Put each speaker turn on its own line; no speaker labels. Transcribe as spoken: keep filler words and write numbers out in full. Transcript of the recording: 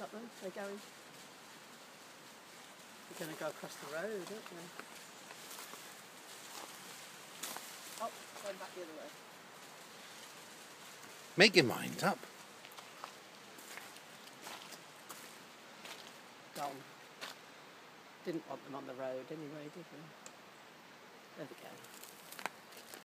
aren't they? They're going. They're going to go across the road, aren't they? Oh, going back the other way.
Make your mind up.
Gone. Didn't want them on the road anyway, did we? There we go.